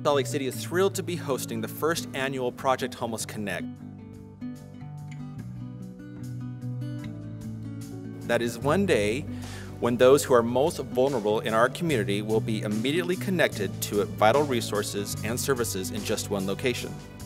Salt Lake City is thrilled to be hosting the first annual Project Homeless Connect. That is one day when those who are most vulnerable in our community will be immediately connected to vital resources and services in just one location.